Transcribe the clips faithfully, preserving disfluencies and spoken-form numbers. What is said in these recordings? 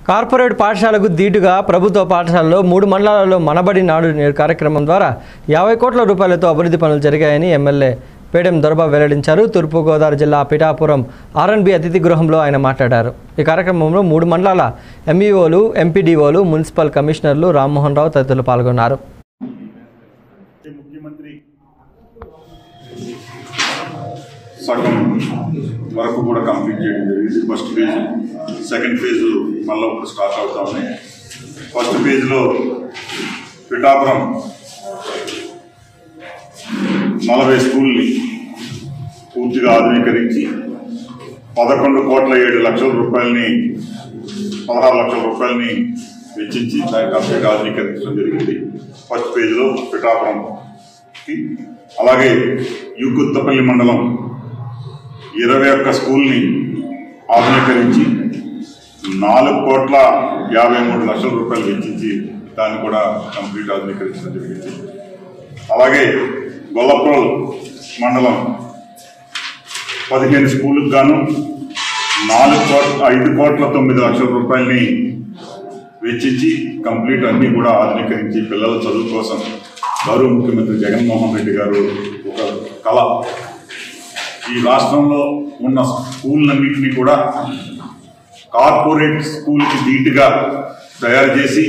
Corporate పాఠశాలకు దీటుగా ప్రభుత్వ పాఠశాలలో మూడు మండలాల్లో మనబడి నాడు నేడు కార్యక్రమం ద్వారా యాభై కోట్ల రూపాయలతో అభివృద్ధి పనులు జరిగాయని ఎమ్మెల్యే పేడెం దొరబాబు వెల్లడించారు. తూర్పుగోదావరి జిల్లా పిఠాపురం ఆర్ఎన్బి అతిథి గృహంలో ఆయన మాట్లాడారు. ఈ కార్యక్రమంలో మూడు మండలాల ఎంఈఓలు, ఎంపీడీఓలు, మున్సిపల్ కమిషనర్లు రామ్మోహన్ రావు తదితరులు పాల్గొన్నారు. సగం వరకు కూడా కంప్లీట్ చేయడం జరిగింది. ఫస్ట్ ఫేజ్, సెకండ్ ఫేజ్ మళ్ళీ ఇప్పుడు స్టార్ట్ అవుతా ఉన్నాయి. ఫస్ట్ ఫేజ్లో పిఠాపురం నలభై స్కూల్ని పూర్తిగా ఆధునీకరించి పదకొండు కోట్ల ఏడు లక్షల రూపాయలని పదహారు లక్షల రూపాయలని వెచ్చించి దాన్ని కంప్లీట్ ఆధునీకరించడం జరిగింది. ఫస్ట్ ఫేజ్లో పిఠాపురంకి, అలాగే యూకుత్తపల్లి మండలం ఇరవై ఒక్క స్కూల్ని ఆధునీకరించి నాలుగు కోట్ల యాభై మూడు లక్షల రూపాయలు వెచ్చించి దాన్ని కూడా కంప్లీట్ ఆధునీకరించడం జరిగింది. అలాగే గొల్లప్రోల్ మండలం పదిహేను స్కూళ్ళకు గాను నాలుగు కోట్ల ఐదు కోట్ల తొమ్మిది లక్షల రూపాయలని వెచ్చించి కంప్లీట్ అన్నీ కూడా ఆధునీకరించి పిల్లల చదువు కోసం గౌరవ ముఖ్యమంత్రి జగన్మోహన్ రెడ్డి గారు ఒక కళ, ఈ రాష్ట్రంలో ఉన్న స్కూళ్ళన్నింటినీ కూడా కార్పొరేట్ స్కూల్కి ధీటుగా తయారు చేసి,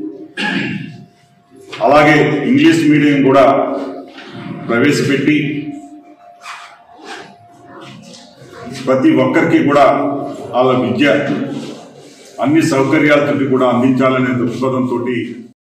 అలాగే ఇంగ్లీష్ మీడియం కూడా ప్రవేశపెట్టి ప్రతి ఒక్కరికి కూడా వాళ్ళ విద్య అన్ని సౌకర్యాలతో కూడా అందించాలనే దృక్పథంతో